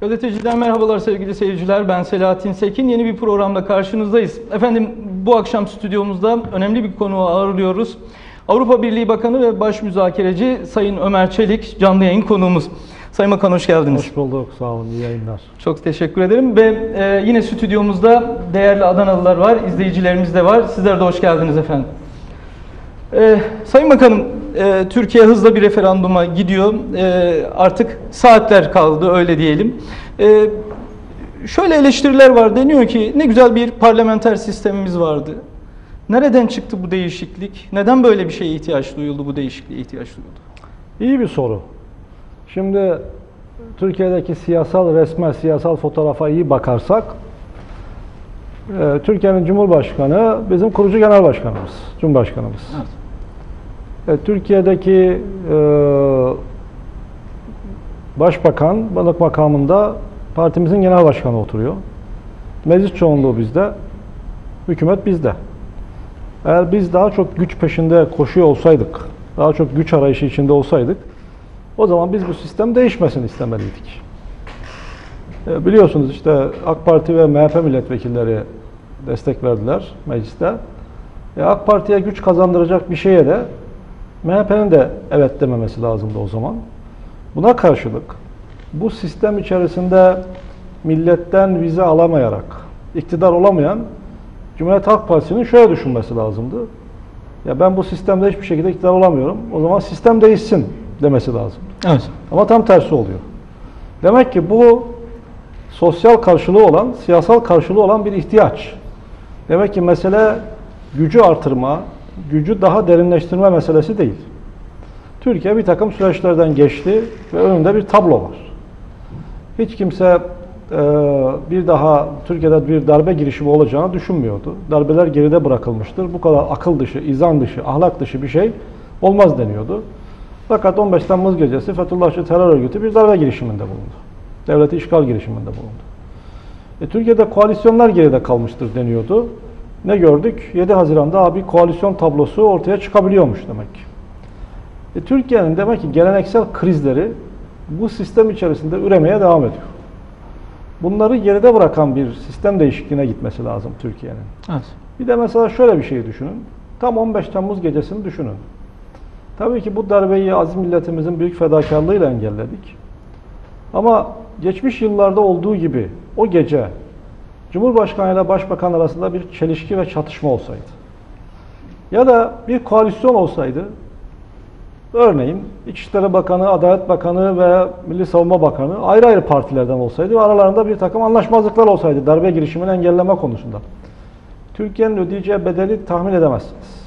Gazeteciden merhabalar sevgili seyirciler. Ben Selahattin Sekin. Yeni bir programda karşınızdayız. Efendim bu akşam stüdyomuzda önemli bir konuğu ağırlıyoruz. Avrupa Birliği Bakanı ve Baş Müzakereci Sayın Ömer Çelik canlı yayın konuğumuz. Sayın Bakan hoş geldiniz. Hoş bulduk. Sağ olun. İyi yayınlar. Çok teşekkür ederim ve yine stüdyomuzda değerli Adanalılar var, izleyicilerimiz de var. Sizler de hoş geldiniz efendim. Sayın Bakanım, Türkiye hızla bir referanduma gidiyor. Artık saatler kaldı öyle diyelim. Şöyle eleştiriler var, deniyor ki ne güzel bir parlamenter sistemimiz vardı. Nereden çıktı bu değişiklik? Neden böyle bir şeye ihtiyaç duyuldu, bu değişikliğe ihtiyaç duyuldu? İyi bir soru. Şimdi Türkiye'deki resmen siyasal fotoğrafa iyi bakarsak, Türkiye'nin Cumhurbaşkanı bizim kurucu genel başkanımız, Cumhurbaşkanımız. Evet. Türkiye'deki Başbakan, balık makamında partimizin genel başkanı oturuyor. Meclis çoğunluğu bizde, hükümet bizde. Eğer biz daha çok güç peşinde koşuyor olsaydık, daha çok güç arayışı içinde olsaydık, o zaman biz bu sistem değişmesini istemeliydik. Biliyorsunuz işte AK Parti ve MHP milletvekilleri destek verdiler mecliste. AK Parti'ye güç kazandıracak bir şeye de MHP'nin de evet dememesi lazımdı o zaman. Buna karşılık bu sistem içerisinde milletten vize alamayarak iktidar olamayan Cumhuriyet Halk Partisi'nin şöyle düşünmesi lazımdı. Ya ben bu sistemde hiçbir şekilde iktidar olamıyorum. O zaman sistem değişsin demesi lazım. Evet. Ama tam tersi oluyor. Demek ki bu sosyal karşılığı olan, siyasal karşılığı olan bir ihtiyaç. Demek ki mesele gücü artırma, gücü daha derinleştirme meselesi değil. Türkiye bir takım süreçlerden geçti ve önünde bir tablo var. Hiç kimse bir daha Türkiye'de bir darbe girişimi olacağını düşünmüyordu. Darbeler geride bırakılmıştır. Bu kadar akıl dışı, izan dışı, ahlak dışı bir şey olmaz deniyordu. Fakat 15 Temmuz gecesi Fethullahçı terör örgütü bir darbe girişiminde bulundu. Devleti işgal girişiminde bulundu. Türkiye'de koalisyonlar geride kalmıştır deniyordu. Ne gördük? 7 Haziran'da bir koalisyon tablosu ortaya çıkabiliyormuş demek ki. Türkiye'nin demek ki geleneksel krizleri bu sistem içerisinde üremeye devam ediyor. Bunları geride bırakan bir sistem değişikliğine gitmesi lazım Türkiye'nin. Evet. Bir de mesela şöyle bir şey düşünün. Tam 15 Temmuz gecesini düşünün. Tabii ki bu darbeyi aziz milletimizin büyük fedakarlığıyla engelledik. Ama geçmiş yıllarda olduğu gibi o gece Cumhurbaşkanı ile Başbakan arasında bir çelişki ve çatışma olsaydı ya da bir koalisyon olsaydı, örneğin İçişleri Bakanı, Adalet Bakanı ve Milli Savunma Bakanı ayrı ayrı partilerden olsaydı ve aralarında bir takım anlaşmazlıklar olsaydı darbe girişimini engelleme konusunda, Türkiye'nin ödeyeceği bedeli tahmin edemezsiniz.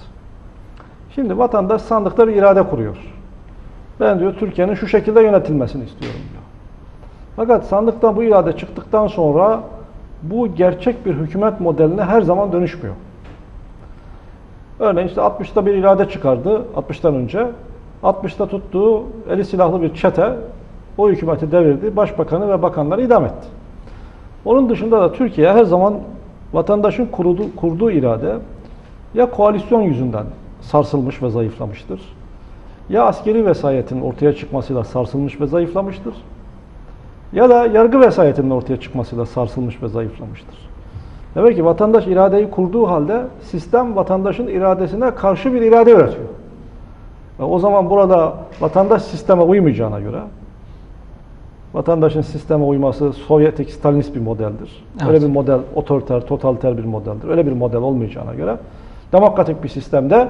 Şimdi vatandaş sandıkta bir irade kuruyor. Ben diyor Türkiye'nin şu şekilde yönetilmesini istiyorum diyor. Fakat sandıktan bu irade çıktıktan sonra bu gerçek bir hükümet modeline her zaman dönüşmüyor. Örneğin işte 60'ta bir irade çıkardı 60'tan önce. 60'ta tuttuğu eli silahlı bir çete o hükümeti devirdi. Başbakanı ve bakanları idam etti. Onun dışında da Türkiye her zaman vatandaşın kurduğu irade ya koalisyon yüzünden sarsılmış ve zayıflamıştır. Ya askeri vesayetin ortaya çıkmasıyla sarsılmış ve zayıflamıştır. Ya da yargı vesayetinin ortaya çıkmasıyla sarsılmış ve zayıflamıştır. Demek ki vatandaş iradeyi kurduğu halde sistem vatandaşın iradesine karşı bir irade üretiyor. O zaman burada vatandaş sisteme uymayacağına göre, vatandaşın sisteme uyması Sovyetik, Stalinist bir modeldir. Evet. Öyle bir model otoriter, totaliter bir modeldir. Öyle bir model olmayacağına göre demokratik bir sistemde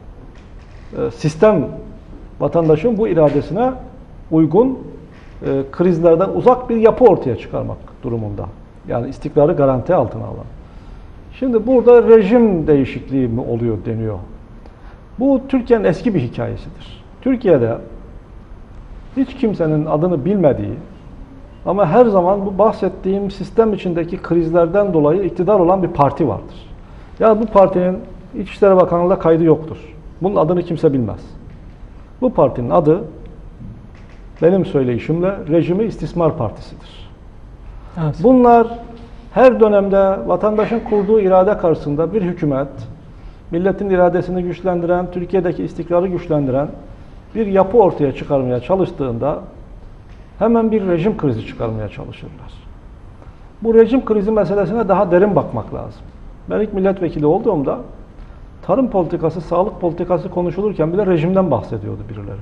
sistem vatandaşın bu iradesine uygun krizlerden uzak bir yapı ortaya çıkarmak durumunda. Yani istikrarı garanti altına alan. Şimdi burada rejim değişikliği mi oluyor deniyor. Bu Türkiye'nin eski bir hikayesidir. Türkiye'de hiç kimsenin adını bilmediği ama her zaman bu bahsettiğim sistem içindeki krizlerden dolayı iktidar olan bir parti vardır. Yani bu partinin İçişleri Bakanlığı'nda kaydı yoktur. Bunun adını kimse bilmez. Bu partinin adı benim söyleyişimle Rejimi İstismar Partisi'dir. Evet. Bunlar her dönemde vatandaşın kurduğu irade karşısında bir hükümet, milletin iradesini güçlendiren, Türkiye'deki istikrarı güçlendiren bir yapı ortaya çıkarmaya çalıştığında hemen bir rejim krizi çıkarmaya çalışırlar. Bu rejim krizi meselesine daha derin bakmak lazım. Ben ilk milletvekili olduğumda tarım politikası, sağlık politikası konuşulurken bile rejimden bahsediyordu birileri.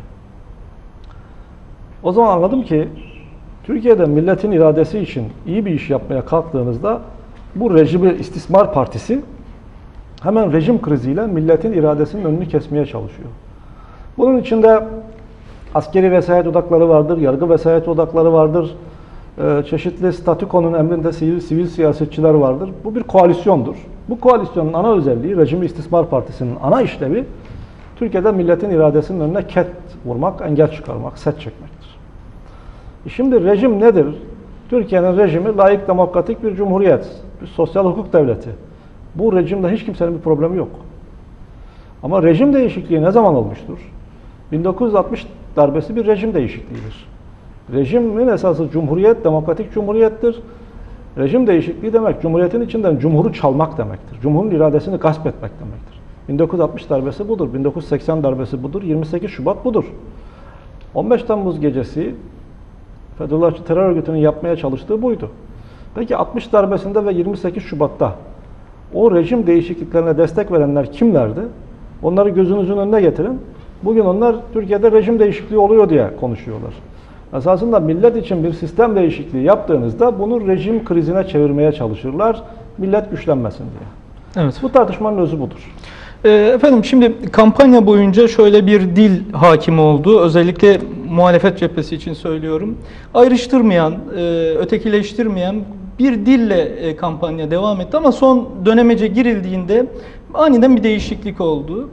O zaman anladım ki Türkiye'de milletin iradesi için iyi bir iş yapmaya kalktığınızda bu rejimi istismar partisi hemen rejim kriziyle milletin iradesinin önünü kesmeye çalışıyor. Bunun içinde askeri vesayet odakları vardır, yargı vesayet odakları vardır, çeşitli statükonun emrinde sivil siyasetçiler vardır. Bu bir koalisyondur. Bu koalisyonun ana özelliği, rejimi istismar partisinin ana işlevi Türkiye'de milletin iradesinin önüne ket vurmak, engel çıkarmak, set çekmektir. Şimdi rejim nedir? Türkiye'nin rejimi layık demokratik bir cumhuriyet, bir sosyal hukuk devleti. Bu rejimde hiç kimsenin bir problemi yok. Ama rejim değişikliği ne zaman olmuştur? 1960 darbesi bir rejim değişikliğidir. Rejimin esası cumhuriyet, demokratik cumhuriyettir. Rejim değişikliği demek, cumhuriyetin içinden cumhuru çalmak demektir. Cumhurun iradesini gasp etmek demektir. 1960 darbesi budur, 1980 darbesi budur, 28 Şubat budur. 15 Temmuz gecesi Fethullahçı terör örgütünün yapmaya çalıştığı buydu. Peki 60 darbesinde ve 28 Şubat'ta o rejim değişikliklerine destek verenler kimlerdi? Onları gözünüzün önüne getirin. Bugün onlar Türkiye'de rejim değişikliği oluyor diye konuşuyorlar. Esasında millet için bir sistem değişikliği yaptığınızda bunu rejim krizine çevirmeye çalışırlar. Millet güçlenmesin diye. Evet. Bu tartışmanın özü budur. Efendim şimdi kampanya boyunca şöyle bir dil hakim oldu. Özellikle muhalefet cephesi için söylüyorum. Ayrıştırmayan, ötekileştirmeyen bir dille kampanya devam etti ama son dönemece girildiğinde aniden bir değişiklik oldu.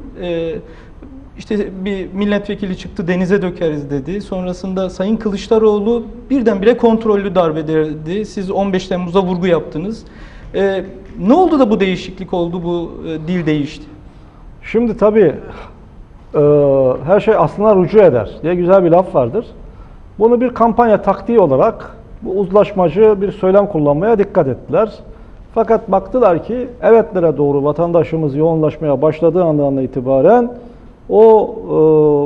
İşte bir milletvekili çıktı, denize dökeriz dedi. Sonrasında Sayın Kılıçdaroğlu birdenbire kontrollü darbe dedi. Siz 15 Temmuz'a vurgu yaptınız. Ne oldu da bu değişiklik oldu, bu dil değişti? Şimdi tabii her şey aslına rücu eder diye güzel bir laf vardır. Bunu bir kampanya taktiği olarak bu uzlaşmacı bir söylem kullanmaya dikkat ettiler. Fakat baktılar ki evetlere doğru vatandaşımız yoğunlaşmaya başladığı andan itibaren o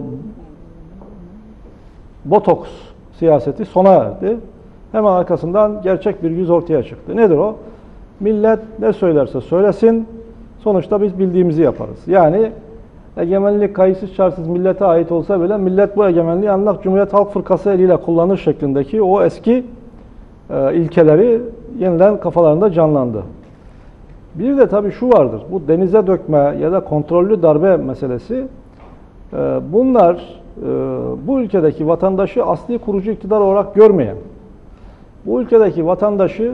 botoks siyaseti sona erdi. Hemen arkasından gerçek bir yüz ortaya çıktı. Nedir o? Millet ne söylerse söylesin, sonuçta biz bildiğimizi yaparız. Yani egemenlik kayıtsız şartsız millete ait olsa bile millet bu egemenliği ancak Cumhuriyet Halk Fırkası eliyle kullanır şeklindeki o eski ilkeleri yeniden kafalarında canlandı. Bir de tabii şu vardır, bu denize dökme ya da kontrollü darbe meselesi, bunlar bu ülkedeki vatandaşı asli kurucu iktidar olarak görmeyen, bu ülkedeki vatandaşı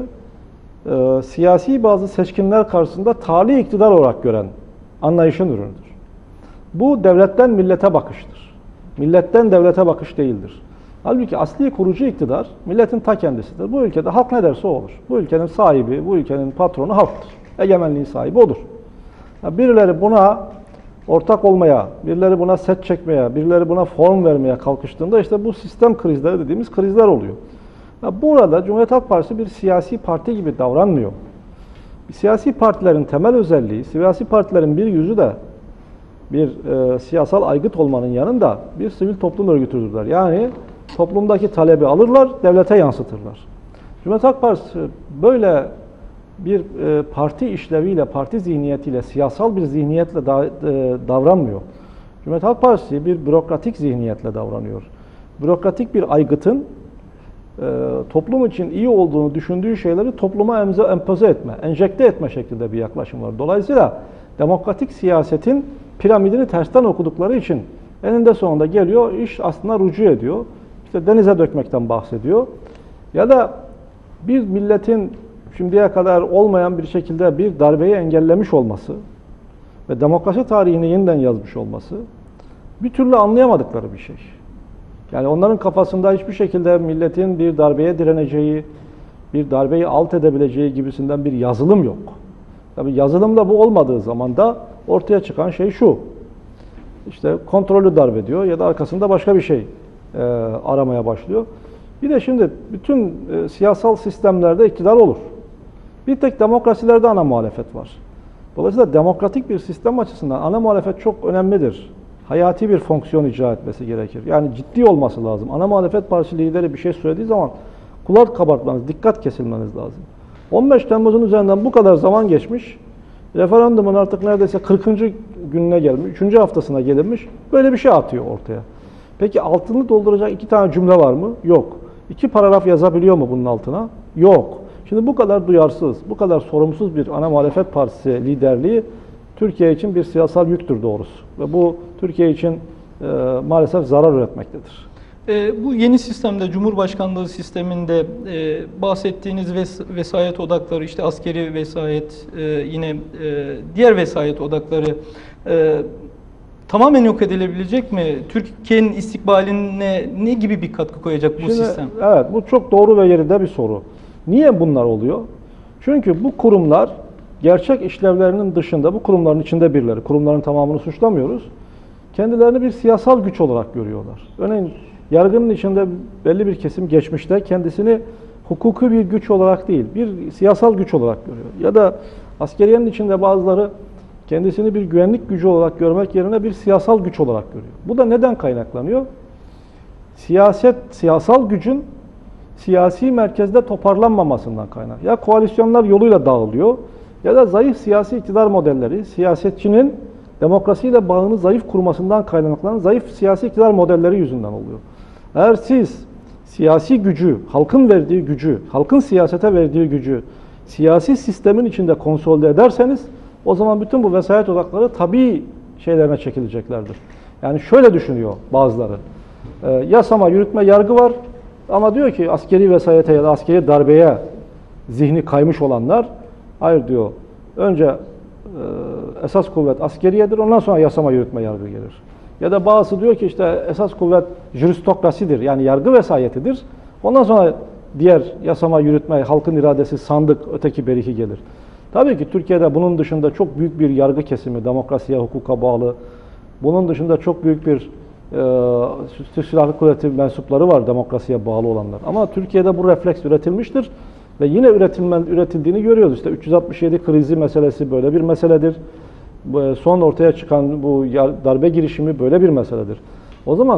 siyasi bazı seçkinler karşısında tali iktidar olarak gören anlayışın ürünüdür. Bu devletten millete bakıştır. Milletten devlete bakış değildir. Halbuki asli kurucu iktidar milletin ta kendisidir. Bu ülkede halk ne derse o olur. Bu ülkenin sahibi, bu ülkenin patronu halktır. Egemenliğin sahibi odur. Birileri buna ortak olmaya, birileri buna set çekmeye, birileri buna form vermeye kalkıştığında işte bu sistem krizleri dediğimiz krizler oluyor. Burada Cumhuriyet Halk Partisi bir siyasi parti gibi davranmıyor. Siyasi partilerin temel özelliği, siyasi partilerin bir yüzü de bir siyasal aygıt olmanın yanında bir sivil toplum örgütüdürler. Yani toplumdaki talebi alırlar, devlete yansıtırlar. Cumhuriyet Halk Partisi böyle bir parti işleviyle, parti zihniyetiyle, siyasal bir zihniyetle davranmıyor. Cumhuriyet Halk Partisi bir bürokratik zihniyetle davranıyor. Bürokratik bir aygıtın toplum için iyi olduğunu düşündüğü şeyleri topluma empoze etme, enjekte etme şeklinde bir yaklaşım var. Dolayısıyla demokratik siyasetin piramidini tersten okudukları için eninde sonunda geliyor, iş aslında rücu ediyor. İşte denize dökmekten bahsediyor. Ya da bir milletin şimdiye kadar olmayan bir şekilde bir darbeyi engellemiş olması ve demokrasi tarihini yeniden yazmış olması bir türlü anlayamadıkları bir şey. Yani onların kafasında hiçbir şekilde milletin bir darbeye direneceği, bir darbeyi alt edebileceği gibisinden bir yazılım yok. Tabii yazılımda bu olmadığı zaman da ortaya çıkan şey şu. İşte kontrollü darbe diyor ya da arkasında başka bir şey aramaya başlıyor. Bir de şimdi bütün siyasal sistemlerde iktidar olur. Bir tek demokrasilerde ana muhalefet var. Dolayısıyla demokratik bir sistem açısından ana muhalefet çok önemlidir. hayati bir fonksiyon icra etmesi gerekir. Yani ciddi olması lazım. Ana muhalefet partisi lideri bir şey söylediği zaman kulak kabartmanız, dikkat kesilmeniz lazım. 15 Temmuz'un üzerinden bu kadar zaman geçmiş, referandumun artık neredeyse 40. gününe gelmiş, 3. haftasına gelinmiş, böyle bir şey atıyor ortaya. Peki altını dolduracak 2 tane cümle var mı? Yok. 2 paragraf yazabiliyor mu bunun altına? Yok. Şimdi bu kadar duyarsız, bu kadar sorumsuz bir ana muhalefet partisi liderliği Türkiye için bir siyasal yüktür doğrusu. Ve bu Türkiye için maalesef zarar üretmektedir. Bu yeni sistemde, Cumhurbaşkanlığı sisteminde bahsettiğiniz vesayet odakları, işte askeri vesayet, yine diğer vesayet odakları tamamen yok edilebilecek mi? Türkiye'nin istikbaline ne gibi bir katkı koyacak bu sistem? Evet, bu çok doğru ve yerinde bir soru. Niye bunlar oluyor? Çünkü bu kurumlar gerçek işlevlerinin dışında, bu kurumların içinde birileri, kurumların tamamını suçlamıyoruz, kendilerini bir siyasal güç olarak görüyorlar. Örneğin yargının içinde belli bir kesim geçmişte kendisini hukuki bir güç olarak değil, bir siyasal güç olarak görüyor. Ya da askeriyenin içinde bazıları kendisini bir güvenlik gücü olarak görmek yerine bir siyasal güç olarak görüyor. Bu da neden kaynaklanıyor? Siyasal gücün siyasi merkezde toparlanmamasından kaynak. Ya koalisyonlar yoluyla dağılıyor ya da zayıf siyasi iktidar modelleri, siyasetçinin demokrasiyle bağını zayıf kurmasından kaynaklanan zayıf siyasi iktidar modelleri yüzünden oluyor. Eğer siz siyasi gücü, halkın verdiği gücü, halkın siyasete verdiği gücü siyasi sistemin içinde konsolide ederseniz o zaman bütün bu vesayet odakları tabii şeylerine çekileceklerdir. Yani şöyle düşünüyor bazıları. Yasama, yürütme, yargı var ama diyor ki askeri vesayete ya da askeri darbeye zihni kaymış olanlar hayır diyor. Önce esas kuvvet askeriyedir, ondan sonra yasama, yürütme, yargı gelir. Ya da bazısı diyor ki işte esas kuvvet jüristokrasidir, yani yargı vesayetidir. Ondan sonra diğer yasama, yürütme, halkın iradesi, sandık, öteki beriki gelir. Tabii ki Türkiye'de bunun dışında çok büyük bir yargı kesimi, demokrasiye, hukuka bağlı. Bunun dışında çok büyük bir Türk Silahlı Kuvveti mensupları var, demokrasiye bağlı olanlar. Ama Türkiye'de bu refleks üretilmiştir. Ve yine üretildiğini görüyoruz. İşte 367 krizi meselesi böyle bir meseledir. Son ortaya çıkan bu darbe girişimi böyle bir meseledir. O zaman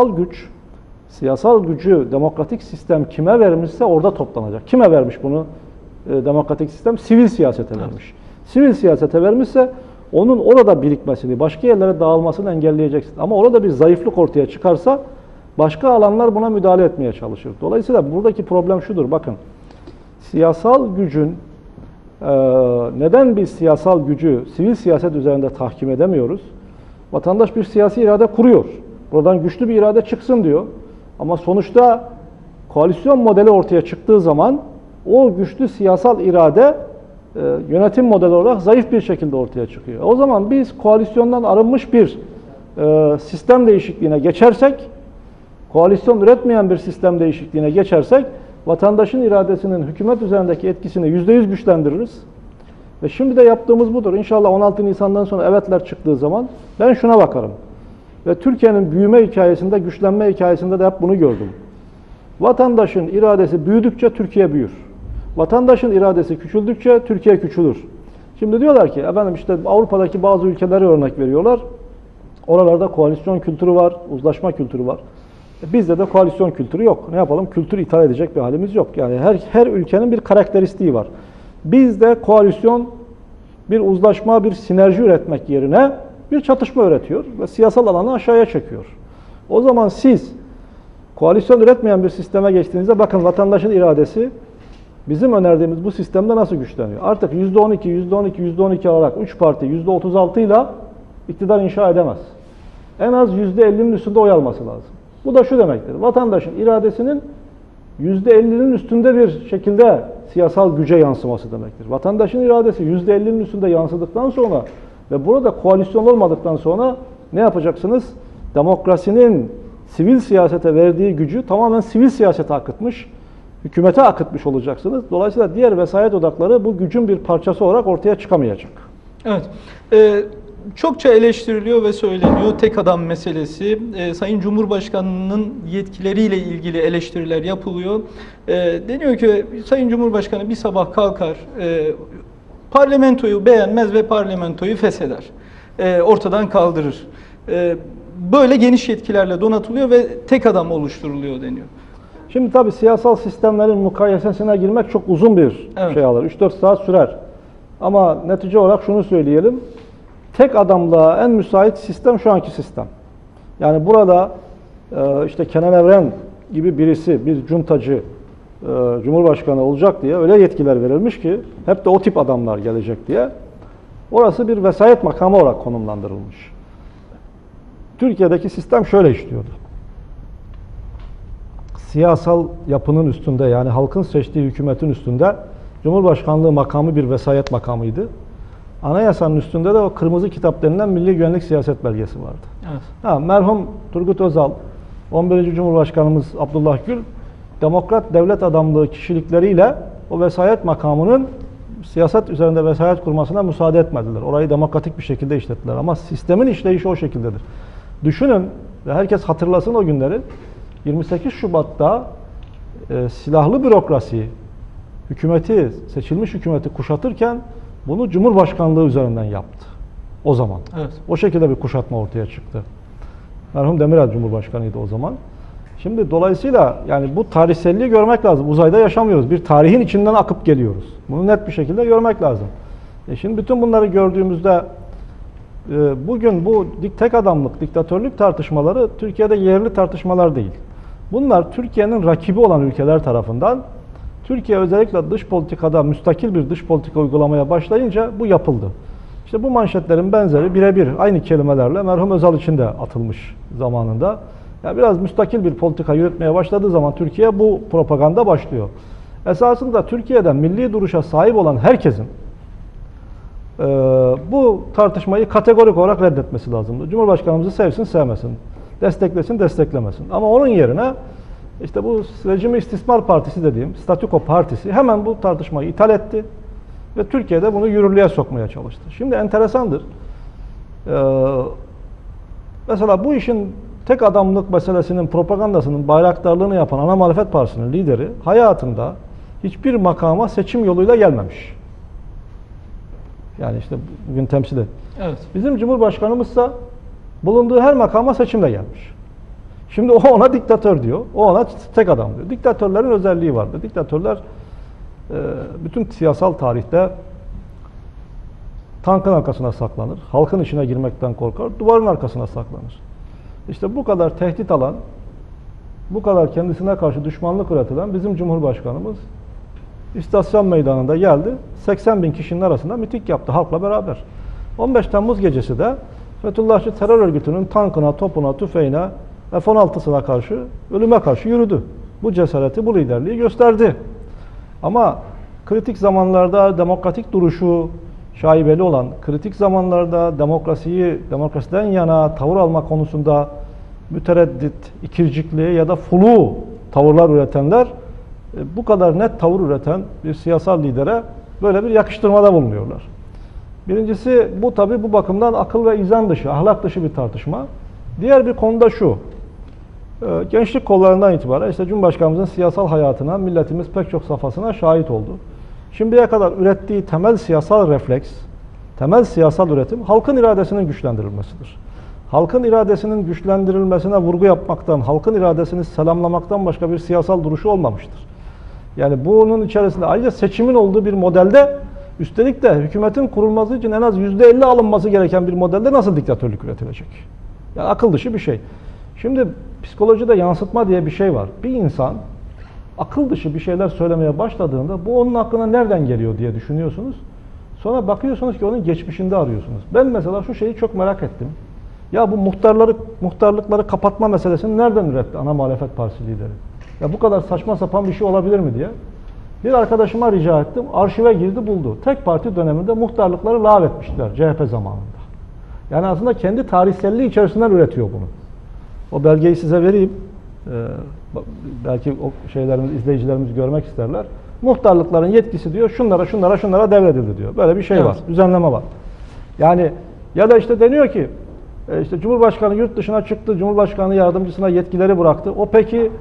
siyasal gücü demokratik sistem kime vermişse orada toplanacak. Kime vermiş bunu demokratik sistem? Sivil siyasete vermiş. Sivil siyasete vermişse onun orada birikmesini, başka yerlere dağılmasını engelleyeceksin. Ama orada bir zayıflık ortaya çıkarsa başka alanlar buna müdahale etmeye çalışır. Dolayısıyla buradaki problem şudur, bakın. Siyasal gücün, neden biz siyasal gücü sivil siyaset üzerinde tahkim edemiyoruz? Vatandaş bir siyasi irade kuruyor. Buradan güçlü bir irade çıksın diyor. Ama sonuçta koalisyon modeli ortaya çıktığı zaman o güçlü siyasal irade yönetim modeli olarak zayıf bir şekilde ortaya çıkıyor. O zaman biz koalisyondan arınmış bir sistem değişikliğine geçersek, koalisyon üretmeyen bir sistem değişikliğine geçersek, vatandaşın iradesinin hükümet üzerindeki etkisini %100 güçlendiririz. Ve şimdi de yaptığımız budur. İnşallah 16 Nisan'dan sonra evetler çıktığı zaman ben şuna bakarım. Ve Türkiye'nin büyüme hikayesinde, güçlenme hikayesinde de hep bunu gördüm. Vatandaşın iradesi büyüdükçe Türkiye büyür. Vatandaşın iradesi küçüldükçe Türkiye küçülür. Şimdi diyorlar ki efendim işte Avrupa'daki bazı ülkeleri örnek veriyorlar. Oralarda koalisyon kültürü var, uzlaşma kültürü var. Bizde de koalisyon kültürü yok. Ne yapalım? Kültür ithal edecek bir halimiz yok. Yani her ülkenin bir karakteristiği var. Bizde koalisyon bir uzlaşma, bir sinerji üretmek yerine bir çatışma üretiyor ve siyasal alanı aşağıya çekiyor. O zaman siz koalisyon üretmeyen bir sisteme geçtiğinizde bakın vatandaşın iradesi bizim önerdiğimiz bu sistemde nasıl güçleniyor? Artık %12 alarak 3 parti %36 ile iktidar inşa edemez. En az %50'nin üstünde oy alması lazım. Bu da şu demektir. Vatandaşın iradesinin %50'nin üstünde bir şekilde siyasal güce yansıması demektir. Vatandaşın iradesi %50'nin üstünde yansıdıktan sonra ve burada koalisyon olmadıktan sonra ne yapacaksınız? Demokrasinin sivil siyasete verdiği gücü tamamen sivil siyasete akıtmış, hükümete akıtmış olacaksınız. Dolayısıyla diğer vesayet odakları bu gücün bir parçası olarak ortaya çıkamayacak. Evet. Çokça eleştiriliyor ve söyleniyor tek adam meselesi. Sayın Cumhurbaşkanı'nın yetkileriyle ilgili eleştiriler yapılıyor. Deniyor ki Sayın Cumhurbaşkanı bir sabah kalkar, parlamentoyu beğenmez ve parlamentoyu fesheder. Ortadan kaldırır. böyle geniş yetkilerle donatılıyor ve tek adam oluşturuluyor deniyor. Şimdi tabii siyasal sistemlerin mukayesesine girmek çok uzun bir şey alır. 3-4 saat sürer. Ama netice olarak şunu söyleyelim. Tek adamlığa en müsait sistem şu anki sistem. Yani burada işte Kenan Evren gibi birisi, bir cuntacı Cumhurbaşkanı olacak diye öyle yetkiler verilmiş ki hep de o tip adamlar gelecek diye. Orası bir vesayet makamı olarak konumlandırılmış. Türkiye'deki sistem şöyle işliyordu. Siyasal yapının üstünde, yani halkın seçtiği hükümetin üstünde Cumhurbaşkanlığı makamı bir vesayet makamıydı. Anayasanın üstünde de o kırmızı kitap denilen Milli Güvenlik Siyaset Belgesi vardı. Evet. Merhum Turgut Özal, 11. Cumhurbaşkanımız Abdullah Gül, demokrat devlet adamlığı kişilikleriyle o vesayet makamının siyaset üzerinde vesayet kurmasına müsaade etmediler. Orayı demokratik bir şekilde işlettiler. Ama sistemin işleyişi o şekildedir. Düşünün ve herkes hatırlasın o günleri. 28 Şubat'ta silahlı bürokrasi hükümeti, seçilmiş hükümeti kuşatırken bunu Cumhurbaşkanlığı üzerinden yaptı. O zaman. Evet. O şekilde bir kuşatma ortaya çıktı. Merhum Demirel Cumhurbaşkanıydı o zaman. Şimdi dolayısıyla yani bu tarihselliği görmek lazım. Uzayda yaşamıyoruz. Bir tarihin içinden akıp geliyoruz. Bunu net bir şekilde görmek lazım. Şimdi bütün bunları gördüğümüzde bugün bu tek adamlık, diktatörlük tartışmaları Türkiye'de yerli tartışmalar değil. Bunlar Türkiye'nin rakibi olan ülkeler tarafından Türkiye özellikle dış politikada müstakil bir dış politika uygulamaya başlayınca bu yapıldı. İşte bu manşetlerin benzeri birebir aynı kelimelerle merhum Özal için de atılmış zamanında. Yani biraz müstakil bir politika yürütmeye başladığı zaman Türkiye bu propaganda başlıyor. Esasında Türkiye'den milli duruşa sahip olan herkesin bu tartışmayı kategorik olarak reddetmesi lazımdı. Cumhurbaşkanımızı sevsin sevmesin, desteklesin desteklemesin. Ama onun yerine işte bu rejimi istismar partisi dediğim Statüko Partisi hemen bu tartışmayı ithal etti ve Türkiye'de bunu yürürlüğe sokmaya çalıştı. Şimdi enteresandır. Mesela bu işin tek adamlık meselesinin propagandasının bayraktarlığını yapan ana muhalefet partisinin lideri hayatında hiçbir makama seçim yoluyla gelmemiş. Yani işte bugün temsil et. Evet. Bizim Cumhurbaşkanımızsa bulunduğu her makama seçimle gelmiş. Şimdi o ona diktatör diyor. O ona tek adam diyor. Diktatörlerin özelliği vardır. Diktatörler bütün siyasal tarihte tankın arkasına saklanır. Halkın içine girmekten korkar. Duvarın arkasına saklanır. İşte bu kadar tehdit alan, bu kadar kendisine karşı düşmanlık üretilen bizim Cumhurbaşkanımız istasyon meydanında geldi. 80 bin kişinin arasında miting yaptı halkla beraber. 15 Temmuz gecesi de Fethullahçı terör örgütünün tankına, topuna, tüfeğine, F-16'sına karşı, ölüme karşı yürüdü. Bu cesareti, bu liderliği gösterdi. Ama kritik zamanlarda demokratik duruşu şaibeli olan, kritik zamanlarda demokrasiden yana tavır alma konusunda mütereddit, ikircikli ya da flu tavırlar üretenler bu kadar net tavır üreten bir siyasal lidere böyle bir yakıştırmada bulunuyorlar. Birincisi bu tabii bu bakımdan akıl ve izan dışı, ahlak dışı bir tartışma. Diğer bir konuda şu, gençlik kollarından itibaren işte Cumhurbaşkanımızın siyasal hayatına, milletimiz pek çok safhasına şahit oldu. Şimdiye kadar ürettiği temel siyasal refleks, temel siyasal üretim halkın iradesinin güçlendirilmesidir. Halkın iradesinin güçlendirilmesine vurgu yapmaktan, halkın iradesini selamlamaktan başka bir siyasal duruşu olmamıştır. Yani bunun içerisinde ayrıca seçimin olduğu bir modelde, üstelik de hükümetin kurulması için en az %50 alınması gereken bir modelde nasıl diktatörlük üretilecek? Yani akıl dışı bir şey. Şimdi psikolojide yansıtma diye bir şey var. Bir insan akıl dışı bir şeyler söylemeye başladığında bu onun aklına nereden geliyor diye düşünüyorsunuz. Sonra bakıyorsunuz ki onun geçmişinde arıyorsunuz. Ben mesela şu şeyi çok merak ettim. Ya bu muhtarlıkları kapatma meselesini nereden üretti ana muhalefet partisi lideri? Ya bu kadar saçma sapan bir şey olabilir mi diye. Bir arkadaşıma rica ettim. Arşive girdi buldu. Tek parti döneminde muhtarlıkları lağvetmişler CHP zamanında. Yani aslında kendi tarihselliği içerisinden üretiyor bunu. O belgeyi size vereyim. Belki o izleyicilerimiz görmek isterler. Muhtarlıkların yetkisi diyor şunlara devredildi diyor. Böyle bir şey var. Düzenleme var. Yani ya da işte deniyor ki işte Cumhurbaşkanı yurt dışına çıktı. Cumhurbaşkanı yardımcısına yetkileri bıraktı. O peki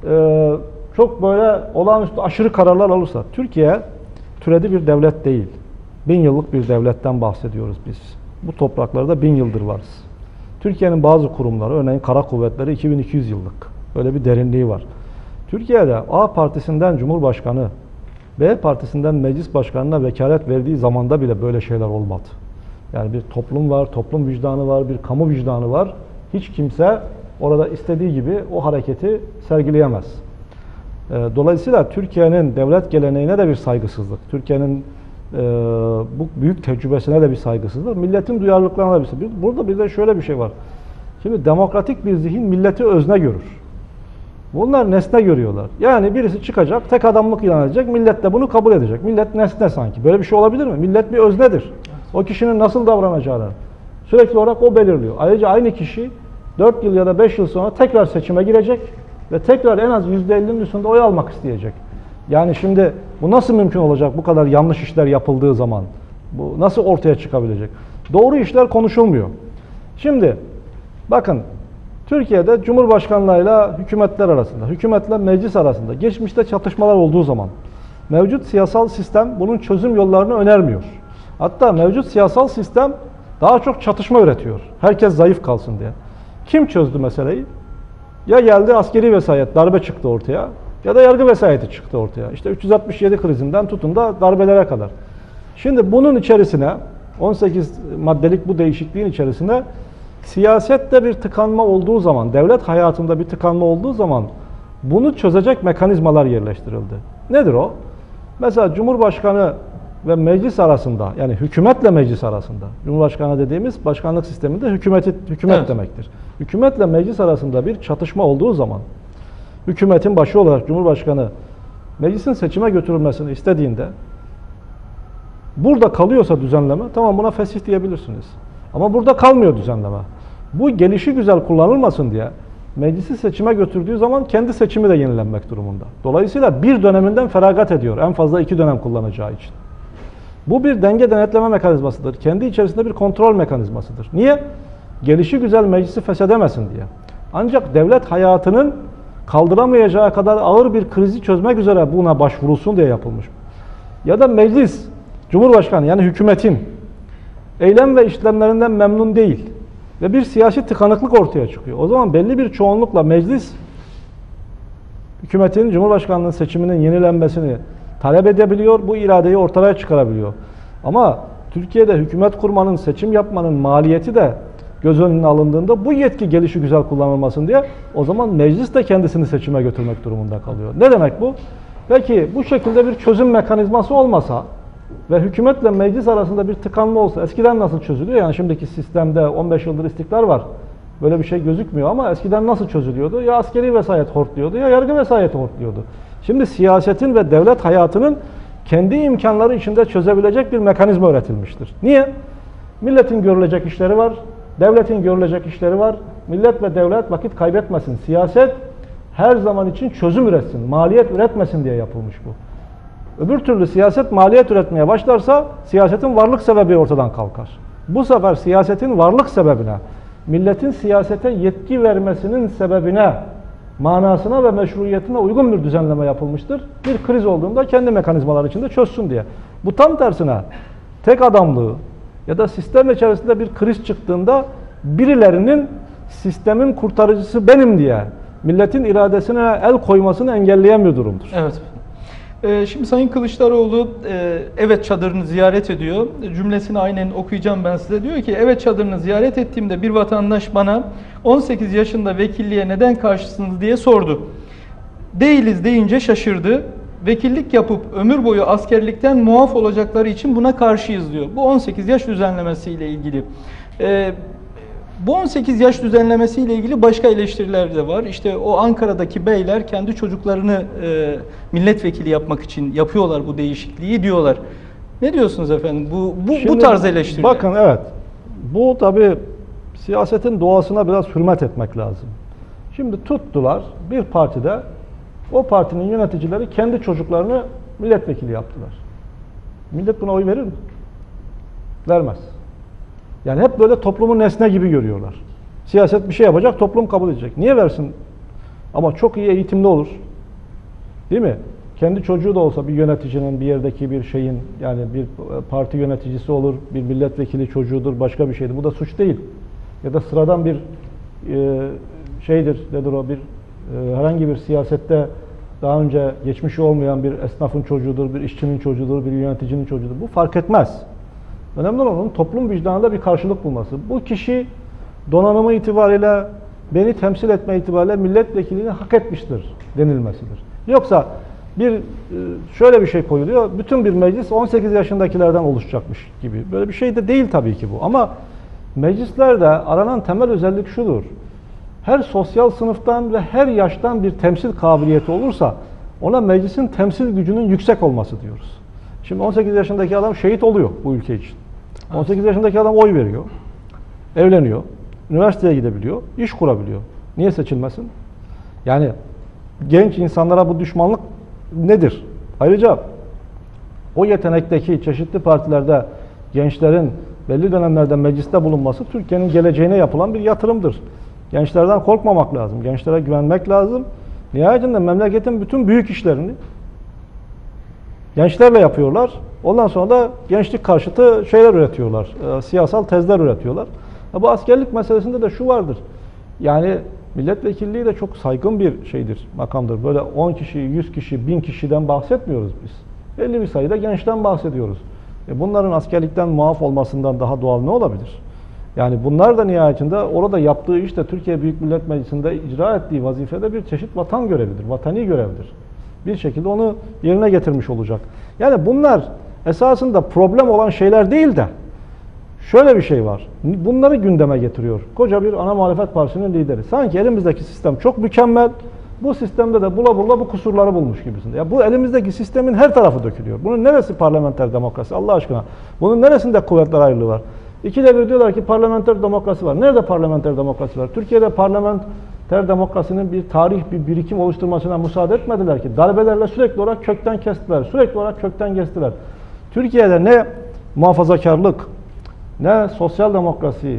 çok böyle olağanüstü aşırı kararlar olursa Türkiye türedi bir devlet değil. 1000 yıllık bir devletten bahsediyoruz biz. Bu topraklarda 1000 yıldır varız. Türkiye'nin bazı kurumları, örneğin Kara Kuvvetleri 2200 yıllık. Böyle bir derinliği var. Türkiye'de A partisinden Cumhurbaşkanı, B partisinden meclis başkanına vekalet verdiği zamanda bile böyle şeyler olmadı. Yani bir toplum var, toplum vicdanı var, bir kamu vicdanı var. Hiç kimse orada istediği gibi o hareketi sergileyemez. Dolayısıyla Türkiye'nin devlet geleneğine de bir saygısızlık, Türkiye'nin bu büyük tecrübesine de bir saygısızlık, milletin duyarlılıklarına da bir saygısızlık. Burada bir de şöyle bir şey var. Şimdi demokratik bir zihin milleti özne görür. Bunlar nesne görüyorlar. Yani birisi çıkacak, tek adamlık ilan edecek, millet de bunu kabul edecek. Millet nesne sanki. Böyle bir şey olabilir mi? Millet bir öznedir. O kişinin nasıl davranacağını sürekli olarak o belirliyor. Ayrıca aynı kişi 4 yıl ya da 5 yıl sonra tekrar seçime girecek ve tekrar en az %50'nin üstünde oy almak isteyecek. Yani şimdi bu nasıl mümkün olacak bu kadar yanlış işler yapıldığı zaman? Bu nasıl ortaya çıkabilecek? Doğru işler konuşulmuyor. Şimdi bakın, Türkiye'de Cumhurbaşkanlığıyla hükümetler arasında, hükümetle meclis arasında geçmişte çatışmalar olduğu zaman mevcut siyasal sistem bunun çözüm yollarını önermiyor. Hatta mevcut siyasal sistem daha çok çatışma üretiyor. Herkes zayıf kalsın diye. Kim çözdü meseleyi? Ya geldi askeri vesayet, darbe çıktı ortaya ya da yargı vesayeti çıktı ortaya. İşte 367 krizinden tutun da darbelere kadar. Şimdi bunun içerisine 18 maddelik bu değişikliğin içerisine siyasette bir tıkanma olduğu zaman, devlet hayatında bir tıkanma olduğu zaman bunu çözecek mekanizmalar yerleştirildi. Nedir o? Mesela Cumhurbaşkanı ve meclis arasında, yani hükümetle meclis arasında, Cumhurbaşkanı dediğimiz başkanlık sisteminde hükümet evet. demektir. Hükümetle meclis arasında bir çatışma olduğu zaman, hükümetin başı olarak Cumhurbaşkanı meclisin seçime götürülmesini istediğinde, burada kalıyorsa düzenleme, tamam buna fesih diyebilirsiniz. Ama burada kalmıyor düzenleme. Bu gelişi güzel kullanılmasın diye meclisi seçime götürdüğü zaman kendi seçimi de yenilenmek durumunda. Dolayısıyla bir döneminden feragat ediyor. En fazla 2 dönem kullanacağı için. Bu bir denge denetleme mekanizmasıdır. Kendi içerisinde bir kontrol mekanizmasıdır. Niye? Gelişi güzel meclisi feshedemesin diye. Ancak devlet hayatının kaldıramayacağı kadar ağır bir krizi çözmek üzere buna başvurulsun diye yapılmış. Ya da meclis, Cumhurbaşkanı yani hükümetin eylem ve işlemlerinden memnun değil ve bir siyasi tıkanıklık ortaya çıkıyor. O zaman belli bir çoğunlukla meclis hükümetin Cumhurbaşkanlığı seçiminin yenilenmesini talep edebiliyor, bu iradeyi ortaya çıkarabiliyor. Ama Türkiye'de hükümet kurmanın, seçim yapmanın maliyeti de göz önüne alındığında bu yetki gelişi güzel kullanılmasın diye o zaman meclis de kendisini seçime götürmek durumunda kalıyor. Ne demek bu? Peki bu şekilde bir çözüm mekanizması olmasa ve hükümetle meclis arasında bir tıkanma olsa, eskiden nasıl çözülüyor? Yani şimdiki sistemde 15 yıldır istikrar var. Böyle bir şey gözükmüyor ama eskiden nasıl çözülüyordu? Ya askeri vesayet hortluyordu ya yargı vesayeti hortluyordu. Şimdi siyasetin ve devlet hayatının kendi imkanları içinde çözebilecek bir mekanizma üretilmiştir. Niye? Milletin görülecek işleri var, devletin görülecek işleri var. Millet ve devlet vakit kaybetmesin. Siyaset her zaman için çözüm üretsin, maliyet üretmesin diye yapılmış bu. Öbür türlü siyaset maliyet üretmeye başlarsa siyasetin varlık sebebi ortadan kalkar. Bu sefer siyasetin varlık sebebine, milletin siyasete yetki vermesinin sebebine, manasına ve meşruiyetine uygun bir düzenleme yapılmıştır. Bir kriz olduğunda kendi mekanizmalar içinde çözsün diye. Bu tam tersine tek adamlığı ya da sistem içerisinde bir kriz çıktığında birilerinin sistemin kurtarıcısı benim diye milletin iradesine el koymasını engelleyen bir durumdur. Evet. Şimdi Sayın Kılıçdaroğlu evet çadırını ziyaret ediyor. Cümlesini aynen okuyacağım ben size. Diyor ki evet çadırını ziyaret ettiğimde bir vatandaş bana 18 yaşında vekilliğe neden karşısınız diye sordu. Değiliz deyince şaşırdı. Vekillik yapıp ömür boyu askerlikten muaf olacakları için buna karşıyız diyor. Bu 18 yaş düzenlemesiyle ilgili. Bu 18 yaş düzenlemesiyle ilgili başka eleştiriler de var. İşte o Ankara'daki beyler kendi çocuklarını milletvekili yapmak için yapıyorlar bu değişikliği diyorlar. Ne diyorsunuz efendim? Bu tarz eleştiriler. Bakın evet. Bu tabii siyasetin doğasına biraz hürmet etmek lazım. Şimdi tuttular bir partide o partinin yöneticileri kendi çocuklarını milletvekili yaptılar. Millet buna oy verir mi? Vermez. Yani hep böyle toplumu nesne gibi görüyorlar. Siyaset bir şey yapacak, toplum kabul edecek. Niye versin? Ama çok iyi eğitimli olur. Değil mi? Kendi çocuğu da olsa bir yöneticinin, bir yerdeki bir şeyin, yani bir parti yöneticisi olur, bir milletvekili çocuğudur, başka bir şeydir. Bu da suç değil. ya da sıradan bir nedir o, herhangi bir siyasette daha önce geçmişi olmayan bir esnafın çocuğudur, bir işçinin çocuğudur, bir yöneticinin çocuğudur. Bu fark etmez. Önemli olan onun toplum vicdanında bir karşılık bulması. Bu kişi donanımı itibariyle, beni temsil etme itibariyle milletvekilliğini hak etmiştir denilmesidir. Yoksa şöyle bir şey koyuluyor, bütün bir meclis 18 yaşındakilerden oluşacakmış gibi. Böyle bir şey de değil tabii ki bu. Ama meclislerde aranan temel özellik şudur. Her sosyal sınıftan ve her yaştan bir temsil kabiliyeti olursa ona meclisin temsil gücünün yüksek olması diyoruz. Şimdi 18 yaşındaki adam şehit oluyor bu ülke için. 18 yaşındaki adam oy veriyor, evleniyor, üniversiteye gidebiliyor, iş kurabiliyor. Niye seçilmesin? Yani genç insanlara bu düşmanlık nedir? Ayrıca o yetenekteki çeşitli partilerde gençlerin belli dönemlerde mecliste bulunması Türkiye'nin geleceğine yapılan bir yatırımdır. Gençlerden korkmamak lazım, gençlere güvenmek lazım. Nihayetinde memleketin bütün büyük işlerini gençlerle yapıyorlar. Ondan sonra da gençlik karşıtı şeyler üretiyorlar, siyasal tezler üretiyorlar. Bu askerlik meselesinde de şu vardır. Yani milletvekilliği de çok saygın bir şeydir, makamdır. Böyle 10 kişi, 100 kişi, 1000 kişiden bahsetmiyoruz biz. Belli bir sayıda gençten bahsediyoruz. Bunların askerlikten muaf olmasından daha doğal ne olabilir? Yani bunlar da nihayetinde orada yaptığı işte Türkiye Büyük Millet Meclisi'nde icra ettiği vazifede bir çeşit vatan görevidir, vatani görevdir. Bir şekilde onu yerine getirmiş olacak. Yani bunlar esasında problem olan şeyler değil de şöyle bir şey var. Bunları gündeme getiriyor. Koca bir ana muhalefet partisinin lideri. Sanki elimizdeki sistem çok mükemmel. Bu sistemde de bula bula bu kusurları bulmuş gibisin. Ya bu elimizdeki sistemin her tarafı dökülüyor. Bunun neresi parlamenter demokrasi Allah aşkına? Bunun neresinde kuvvetler ayrılığı var? İkide bir diyorlar ki parlamenter demokrasi var. Nerede parlamenter demokrasi var? Türkiye'de parlamenter demokrasinin bir tarih, bir birikim oluşturmasına müsaade etmediler ki. Darbelerle sürekli olarak kökten kestiler. Sürekli olarak kökten kestiler. Türkiye'de ne muhafazakarlık, ne sosyal demokrasi,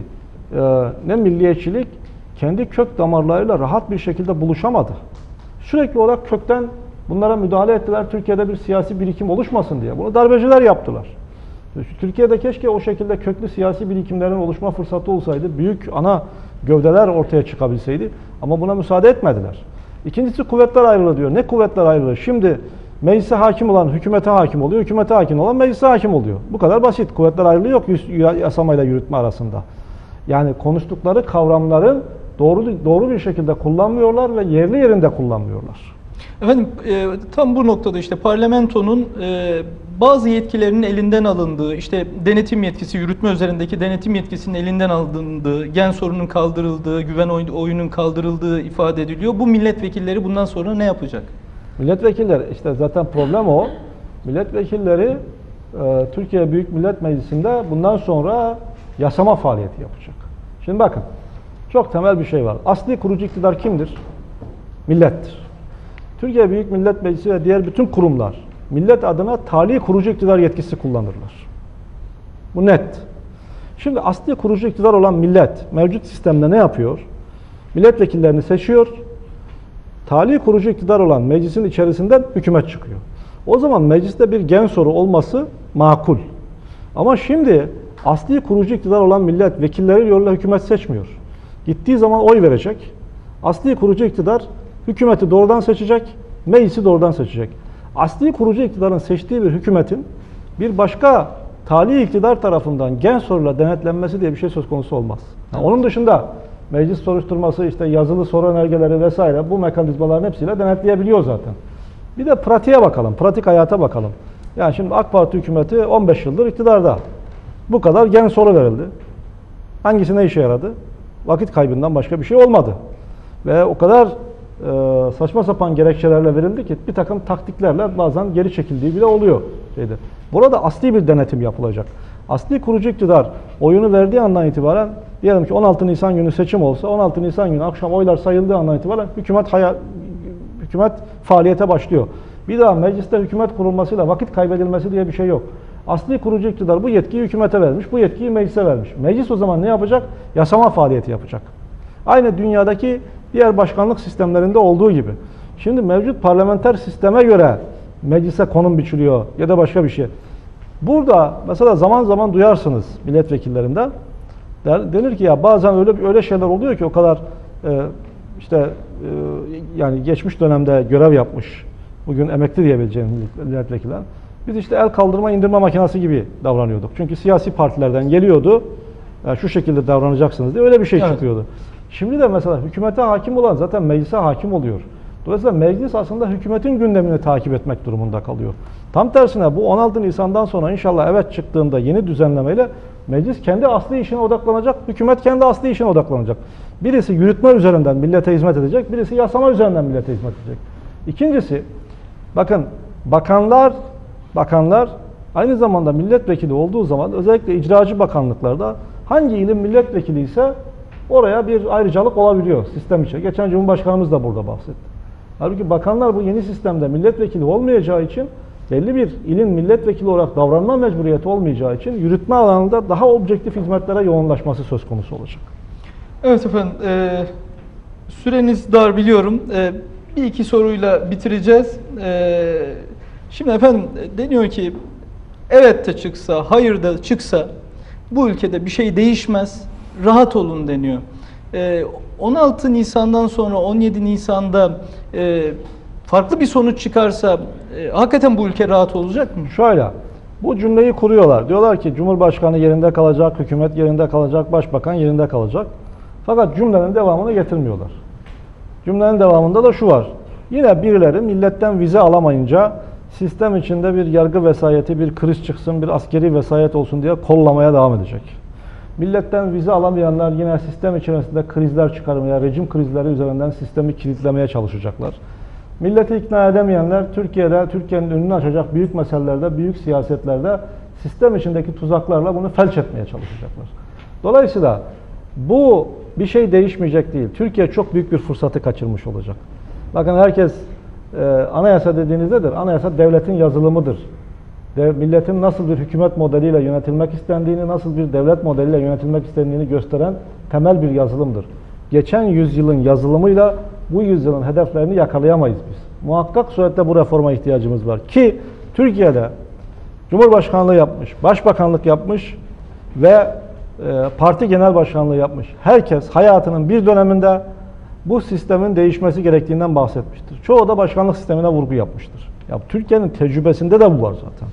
ne milliyetçilik kendi kök damarlarıyla rahat bir şekilde buluşamadı. Sürekli olarak kökten bunlara müdahale ettiler. Türkiye'de bir siyasi birikim oluşmasın diye. Bunu darbeciler yaptılar. Türkiye'de keşke o şekilde köklü siyasi birikimlerin oluşma fırsatı olsaydı, büyük ana gövdeler ortaya çıkabilseydi ama buna müsaade etmediler. İkincisi kuvvetler ayrılığı diyor. Ne kuvvetler ayrılığı? Şimdi meclise hakim olan hükümete hakim oluyor, hükümete hakim olan meclise hakim oluyor. Bu kadar basit. Kuvvetler ayrılığı yok yasamayla yürütme arasında. Yani konuştukları kavramların doğru bir şekilde kullanmıyorlar ve yerli yerinde kullanmıyorlar. Efendim tam bu noktada işte parlamentonun bazı yetkilerinin elinden alındığı, işte denetim yetkisi, yürütme üzerindeki denetim yetkisinin elinden alındığı, gen sorunun kaldırıldığı, güven oyunun kaldırıldığı ifade ediliyor. Bu milletvekilleri bundan sonra ne yapacak? Milletvekilleri işte zaten problem o. Milletvekilleri Türkiye Büyük Millet Meclisi'nde bundan sonra yasama faaliyeti yapacak. Şimdi bakın çok temel bir şey var. Asli kurucu iktidar kimdir? Millettir. Türkiye Büyük Millet Meclisi ve diğer bütün kurumlar millet adına tali kurucu iktidar yetkisi kullanırlar. Bu net. Şimdi asli kurucu iktidar olan millet mevcut sistemde ne yapıyor? Milletvekillerini seçiyor. Tali kurucu iktidar olan meclisin içerisinden hükümet çıkıyor. O zaman mecliste bir gen soru olması makul. Ama şimdi asli kurucu iktidar olan millet vekilleri yoluyla hükümet seçmiyor. Gittiği zaman oy verecek. Asli kurucu iktidar hükümeti doğrudan seçecek, meclisi doğrudan seçecek. Asli kurucu iktidarın seçtiği bir hükümetin bir başka tali iktidar tarafından gen soruyla denetlenmesi diye bir şey söz konusu olmaz. Yani onun dışında meclis soruşturması, işte yazılı soru önergeleri vesaire bu mekanizmaların hepsiyle denetleyebiliyor zaten. Bir de pratiğe bakalım, pratik hayata bakalım. Yani şimdi AK Parti hükümeti 15 yıldır iktidarda. Bu kadar gen soru verildi. Hangisi ne işe yaradı? Vakit kaybından başka bir şey olmadı. Ve o kadar saçma sapan gerekçelerle verildi ki bir takım taktiklerle bazen geri çekildiği bile oluyor. Burada asli bir denetim yapılacak. Asli kurucu iktidar oyunu verdiği andan itibaren diyelim ki 16 Nisan günü seçim olsa 16 Nisan günü akşam oylar sayıldığı andan itibaren hükümet faaliyete başlıyor. Bir daha mecliste hükümet kurulmasıyla vakit kaybedilmesi diye bir şey yok. Asli kurucu iktidar bu yetkiyi hükümete vermiş, bu yetkiyi meclise vermiş. Meclis o zaman ne yapacak? Yasama faaliyeti yapacak. Aynı dünyadaki diğer başkanlık sistemlerinde olduğu gibi. Şimdi mevcut parlamenter sisteme göre meclise konum biçiliyor ya da başka bir şey. Burada mesela zaman zaman duyarsınız milletvekillerinden. Denir ki ya bazen öyle şeyler oluyor ki o kadar işte yani geçmiş dönemde görev yapmış, bugün emekli diyebileceğim milletvekiller. Biz işte el kaldırma indirme makinesi gibi davranıyorduk. Çünkü siyasi partilerden geliyordu, yani şu şekilde davranacaksınız diye öyle bir şey çıkıyordu. Şimdi de mesela hükümete hakim olan zaten meclise hakim oluyor. Dolayısıyla meclis aslında hükümetin gündemini takip etmek durumunda kalıyor. Tam tersine bu 16 Nisan'dan sonra inşallah evet çıktığında yeni düzenlemeyle meclis kendi asli işine odaklanacak, hükümet kendi asli işine odaklanacak. Birisi yürütme üzerinden millete hizmet edecek, birisi yasama üzerinden millete hizmet edecek. İkincisi, bakın bakanlar aynı zamanda milletvekili olduğu zaman özellikle icracı bakanlıklarda hangi ilin milletvekili ise oraya bir ayrıcalık olabiliyor sistem içi. Geçen Cumhurbaşkanımız da burada bahsetti. Halbuki bakanlar bu yeni sistemde milletvekili olmayacağı için belli bir ilin milletvekili olarak davranma mecburiyeti olmayacağı için yürütme alanında daha objektif hizmetlere yoğunlaşması söz konusu olacak. Evet efendim, süreniz dar biliyorum. Bir iki soruyla bitireceğiz. Şimdi efendim deniyor ki evet de çıksa, hayır da çıksa bu ülkede bir şey değişmez, rahat olun deniyor. 16 Nisan'dan sonra 17 Nisan'da farklı bir sonuç çıkarsa hakikaten bu ülke rahat olacak mı? Şöyle, bu cümleyi kuruyorlar. Diyorlar ki Cumhurbaşkanı yerinde kalacak, hükümet yerinde kalacak, başbakan yerinde kalacak. Fakat cümlenin devamını getirmiyorlar. Cümlenin devamında da şu var. Yine birileri milletten vize alamayınca sistem içinde bir yargı vesayeti, bir kriz çıksın, bir askeri vesayet olsun diye kollamaya devam edecek. Milletten vize alamayanlar yine sistem içerisinde krizler çıkarmaya, rejim krizleri üzerinden sistemi kilitlemeye çalışacaklar. Milleti ikna edemeyenler Türkiye'nin önünü açacak büyük meselelerde, büyük siyasetlerde sistem içindeki tuzaklarla bunu felç etmeye çalışacaklar. Dolayısıyla bu bir şey değişmeyecek değil. Türkiye çok büyük bir fırsatı kaçırmış olacak. Bakın herkes anayasa dediğinizdedir. Anayasa devletin yazılımıdır. Milletin nasıl bir hükümet modeliyle yönetilmek istendiğini, nasıl bir devlet modeliyle yönetilmek istendiğini gösteren temel bir yazılımdır. Geçen yüzyılın yazılımıyla bu yüzyılın hedeflerini yakalayamayız biz. Muhakkak surette bu reforma ihtiyacımız var. Ki Türkiye'de Cumhurbaşkanlığı yapmış, Başbakanlık yapmış ve parti genel başkanlığı yapmış. Herkes hayatının bir döneminde bu sistemin değişmesi gerektiğinden bahsetmiştir. Çoğu da başkanlık sistemine vurgu yapmıştır. Ya Türkiye'nin tecrübesinde de bu var zaten.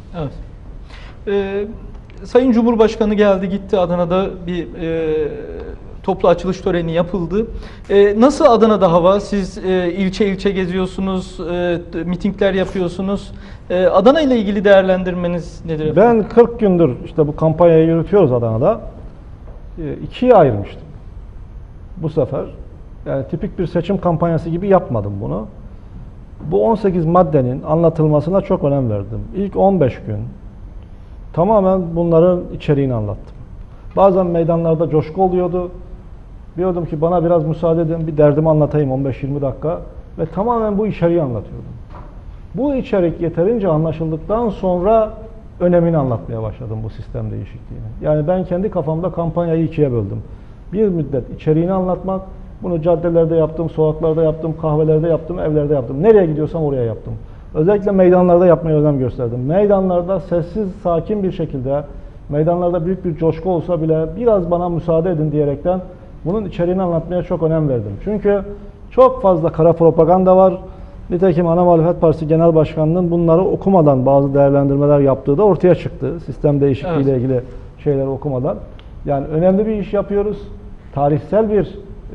Evet. Sayın Cumhurbaşkanı geldi gitti, Adana'da bir toplu açılış töreni yapıldı. Nasıl Adana'da hava? Siz ilçe ilçe geziyorsunuz, mitingler yapıyorsunuz. Adana ile ilgili değerlendirmeniz nedir efendim? Ben 40 gündür işte bu kampanyayı yürütüyoruz Adana'da. İkiye ayırmıştım bu sefer. Yani tipik bir seçim kampanyası gibi yapmadım bunu. Bu 18 maddenin anlatılmasına çok önem verdim. İlk 15 gün tamamen bunların içeriğini anlattım. Bazen meydanlarda coşku oluyordu. Diyordum ki bana biraz müsaade edin, bir derdimi anlatayım 15-20 dakika ve tamamen bu içeriği anlatıyordum. Bu içerik yeterince anlaşıldıktan sonra önemini anlatmaya başladım bu sistem değişikliğini. Yani ben kendi kafamda kampanyayı ikiye böldüm. Bir müddet içeriğini anlatmak, bunu caddelerde yaptım, sokaklarda yaptım, kahvelerde yaptım, evlerde yaptım. Nereye gidiyorsam oraya yaptım. Özellikle meydanlarda yapmaya önem gösterdim. Meydanlarda sessiz, sakin bir şekilde, meydanlarda büyük bir coşku olsa bile biraz bana müsaade edin diyerekten bunun içeriğini anlatmaya çok önem verdim. Çünkü çok fazla kara propaganda var. Nitekim Ana Muhalefet Partisi Genel Başkanı'nın bunları okumadan bazı değerlendirmeler yaptığı da ortaya çıktı. Sistem değişikliği ile ilgili şeyleri okumadan. Yani önemli bir iş yapıyoruz. Tarihsel bir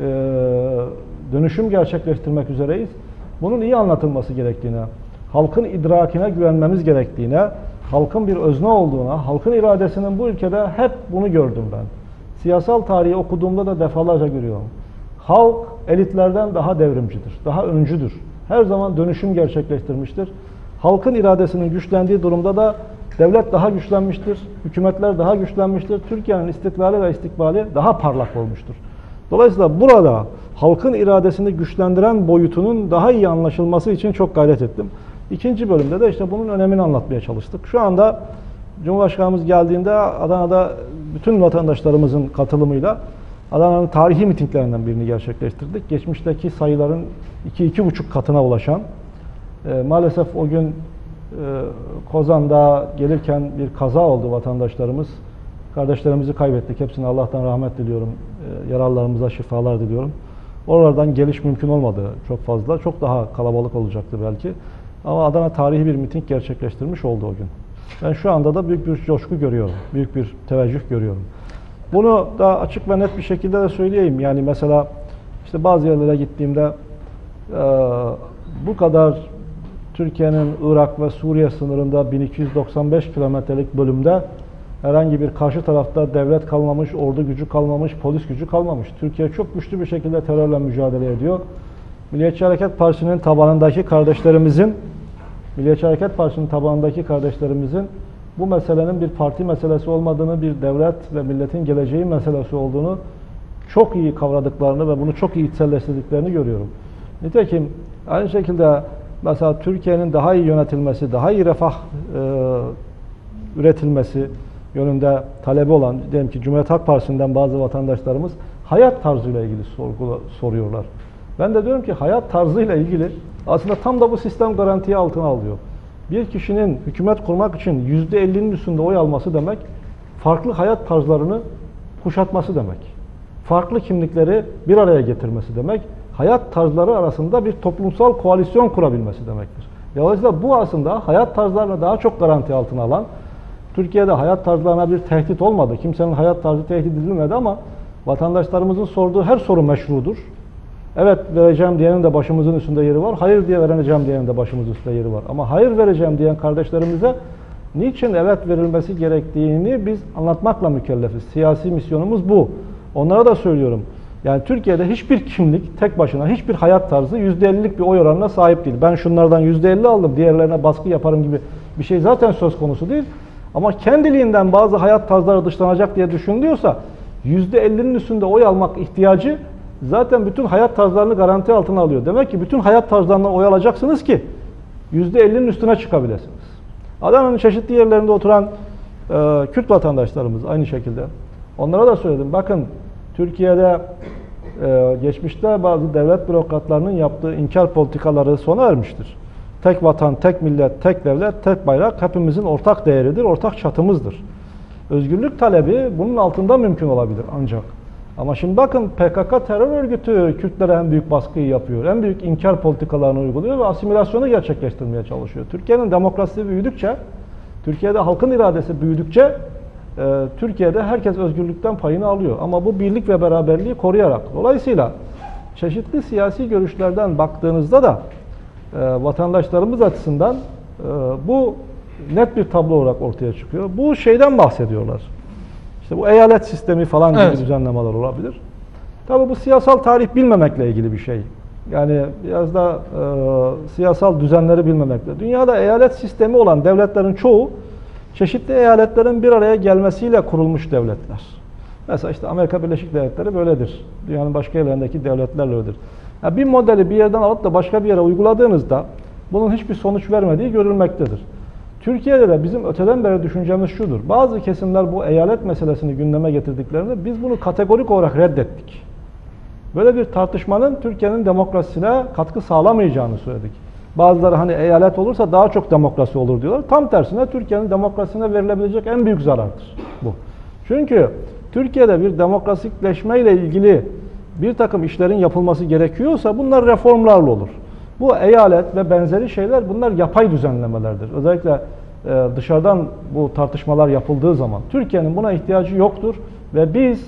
dönüşüm gerçekleştirmek üzereyiz. Bunun iyi anlatılması gerektiğine, halkın idrakine güvenmemiz gerektiğine, halkın bir özne olduğuna, halkın iradesinin bu ülkede hep bunu gördüm ben. Siyasal tarihi okuduğumda da defalarca görüyorum. Halk elitlerden daha devrimcidir, daha öncüdür. Her zaman dönüşüm gerçekleştirmiştir. Halkın iradesinin güçlendiği durumda da devlet daha güçlenmiştir, hükümetler daha güçlenmiştir. Türkiye'nin istiklali ve istikbali daha parlak olmuştur. Dolayısıyla burada halkın iradesini güçlendiren boyutunun daha iyi anlaşılması için çok gayret ettim. İkinci bölümde de işte bunun önemini anlatmaya çalıştık. Şu anda Cumhurbaşkanımız geldiğinde Adana'da bütün vatandaşlarımızın katılımıyla Adana'nın tarihi mitinglerinden birini gerçekleştirdik. Geçmişteki sayıların 2-2,5 katına ulaşan, maalesef o gün Kozan'da gelirken bir kaza oldu vatandaşlarımız. Kardeşlerimizi kaybettik. Hepsine Allah'tan rahmet diliyorum. Yaralılarımıza şifalar diliyorum. Oralardan geliş mümkün olmadı çok fazla. Çok daha kalabalık olacaktı belki. Ama Adana tarihi bir miting gerçekleştirmiş oldu o gün. Ben şu anda da büyük bir coşku görüyorum. Büyük bir teveccüh görüyorum. Bunu da açık ve net bir şekilde de söyleyeyim. Yani mesela işte bazı yerlere gittiğimde bu kadar Türkiye'nin Irak ve Suriye sınırında 1295 kilometrelik bölümde herhangi bir karşı tarafta devlet kalmamış, ordu gücü kalmamış, polis gücü kalmamış. Türkiye çok güçlü bir şekilde terörle mücadele ediyor. Milliyetçi Hareket Partisi'nin tabanındaki kardeşlerimizin bu meselenin bir parti meselesi olmadığını, bir devlet ve milletin geleceği meselesi olduğunu çok iyi kavradıklarını ve bunu çok iyi içselleştirdiklerini görüyorum. Nitekim aynı şekilde mesela Türkiye'nin daha iyi yönetilmesi, daha iyi refah üretilmesi yönünde talebi olan, diyelim ki Cumhuriyet Halk Partisi'nden bazı vatandaşlarımız hayat tarzıyla ilgili soruyorlar. Ben de diyorum ki hayat tarzıyla ilgili aslında tam da bu sistem garantiye altına alıyor. Bir kişinin hükümet kurmak için %50'nin üstünde oy alması demek, farklı hayat tarzlarını kuşatması demek. Farklı kimlikleri bir araya getirmesi demek, hayat tarzları arasında bir toplumsal koalisyon kurabilmesi demektir. Dolayısıyla bu aslında hayat tarzlarını daha çok garanti altına alan, Türkiye'de hayat tarzlarına bir tehdit olmadı. Kimsenin hayat tarzı tehdit edilmedi ama vatandaşlarımızın sorduğu her soru meşrudur. Evet vereceğim diyenin de başımızın üstünde yeri var. Hayır diye vereceğim diyenin de başımızın üstünde yeri var. Ama hayır vereceğim diyen kardeşlerimize niçin evet verilmesi gerektiğini biz anlatmakla mükellefiz. Siyasi misyonumuz bu. Onlara da söylüyorum. Yani Türkiye'de hiçbir kimlik tek başına, hiçbir hayat tarzı %50'lik bir oy oranına sahip değil. Ben şunlardan %50 aldım, diğerlerine baskı yaparım gibi bir şey zaten söz konusu değil. Ama kendiliğinden bazı hayat tarzları dışlanacak diye düşünülüyorsa %50'nin üstünde oy almak ihtiyacı zaten bütün hayat tarzlarını garanti altına alıyor. Demek ki bütün hayat tarzlarından oy alacaksınız ki %50'nin üstüne çıkabilirsiniz. Adana'nın çeşitli yerlerinde oturan Kürt vatandaşlarımız aynı şekilde. Onlara da söyledim. Bakın Türkiye'de geçmişte bazı devlet bürokratlarının yaptığı inkar politikaları sona ermiştir. Tek vatan, tek millet, tek devlet, tek bayrak hepimizin ortak değeridir, ortak çatımızdır. Özgürlük talebi bunun altında mümkün olabilir ancak. Ama şimdi bakın PKK terör örgütü Kürtlere en büyük baskıyı yapıyor. En büyük inkar politikalarını uyguluyor ve asimilasyonu gerçekleştirmeye çalışıyor. Türkiye'nin demokrasisi büyüdükçe, Türkiye'de halkın iradesi büyüdükçe Türkiye'de herkes özgürlükten payını alıyor. Ama bu birlik ve beraberliği koruyarak. Dolayısıyla çeşitli siyasi görüşlerden baktığınızda da vatandaşlarımız açısından bu net bir tablo olarak ortaya çıkıyor. Bu şeyden bahsediyorlar. İşte bu eyalet sistemi falan gibi evet, düzenlemeler olabilir. Tabii bu siyasal tarih bilmemekle ilgili bir şey. Yani biraz da siyasal düzenleri bilmemekle. Dünyada eyalet sistemi olan devletlerin çoğu çeşitli eyaletlerin bir araya gelmesiyle kurulmuş devletler. Mesela işte Amerika Birleşik Devletleri böyledir. Dünyanın başka yerlerindeki devletlerle öyledir. Yani bir modeli bir yerden alıp da başka bir yere uyguladığınızda bunun hiçbir sonuç vermediği görülmektedir. Türkiye'de de bizim öteden beri düşüncemiz şudur. Bazı kesimler bu eyalet meselesini gündeme getirdiklerinde biz bunu kategorik olarak reddettik. Böyle bir tartışmanın Türkiye'nin demokrasisine katkı sağlamayacağını söyledik. Bazıları hani eyalet olursa daha çok demokrasi olur diyorlar. Tam tersine Türkiye'nin demokrasisine verilebilecek en büyük zarardır bu. Çünkü Türkiye'de bir demokratikleşme ile ilgili bir takım işlerin yapılması gerekiyorsa bunlar reformlarla olur. Bu eyalet ve benzeri şeyler bunlar yapay düzenlemelerdir. Özellikle dışarıdan bu tartışmalar yapıldığı zaman Türkiye'nin buna ihtiyacı yoktur ve biz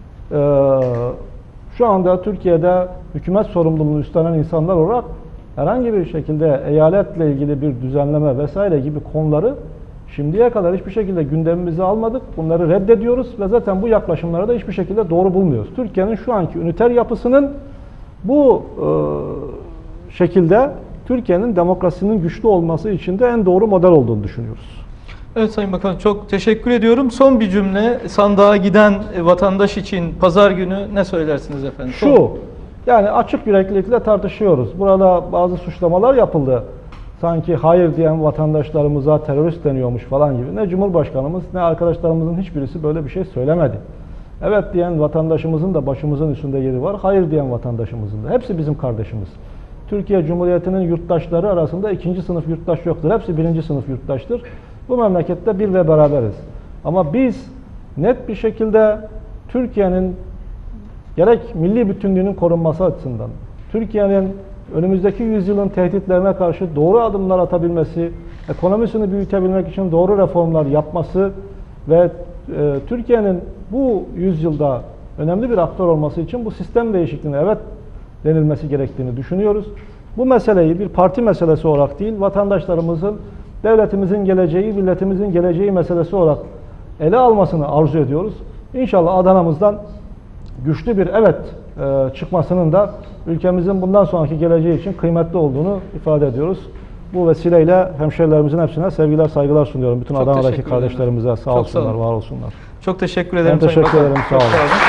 şu anda Türkiye'de hükümet sorumluluğunu üstlenen insanlar olarak herhangi bir şekilde eyaletle ilgili bir düzenleme vesaire gibi konuları şimdiye kadar hiçbir şekilde gündemimize almadık. Bunları reddediyoruz ve zaten bu yaklaşımları da hiçbir şekilde doğru bulmuyoruz. Türkiye'nin şu anki üniter yapısının bu şekilde Türkiye'nin demokrasinin güçlü olması için de en doğru model olduğunu düşünüyoruz. Evet Sayın Bakan, çok teşekkür ediyorum. Son bir cümle, sandığa giden vatandaş için pazar günü ne söylersiniz efendim? Şu, yani açık yüreklilikle tartışıyoruz. Burada bazı suçlamalar yapıldı. Sanki hayır diyen vatandaşlarımıza terörist deniyormuş falan gibi. Ne Cumhurbaşkanımız ne arkadaşlarımızın hiçbirisi böyle bir şey söylemedi. Evet diyen vatandaşımızın da başımızın üstünde yeri var. Hayır diyen vatandaşımızın da. Hepsi bizim kardeşimiz. Türkiye Cumhuriyeti'nin yurttaşları arasında ikinci sınıf yurttaş yoktur. Hepsi birinci sınıf yurttaştır. Bu memlekette bir ve beraberiz. Ama biz net bir şekilde Türkiye'nin gerek milli bütünlüğünün korunması açısından, Türkiye'nin önümüzdeki yüzyılın tehditlerine karşı doğru adımlar atabilmesi, ekonomisini büyütebilmek için doğru reformlar yapması ve Türkiye'nin bu yüzyılda önemli bir aktör olması için bu sistem değişikliğine evet denilmesi gerektiğini düşünüyoruz. Bu meseleyi bir parti meselesi olarak değil, vatandaşlarımızın, devletimizin geleceği, milletimizin geleceği meselesi olarak ele almasını arzu ediyoruz. İnşallah Adana'mızdan güçlü bir evet çıkmasının da ülkemizin bundan sonraki geleceği için kıymetli olduğunu ifade ediyoruz. Bu vesileyle hemşehrilerimizin hepsine sevgiler, saygılar sunuyorum. Bütün Adana'daki kardeşlerimize sağ olsunlar, var olsunlar. Çok teşekkür ederim. Ben teşekkür ederim, sağ olun.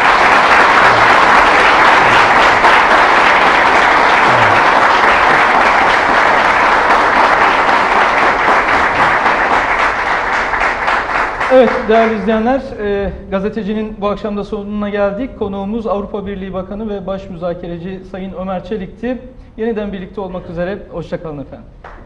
Evet değerli izleyenler, gazetecinin bu akşam da sonuna geldik. Konuğumuz Avrupa Birliği Bakanı ve Baş Müzakereci Sayın Ömer Çelik'ti. Yeniden birlikte olmak üzere, hoşça kalın efendim.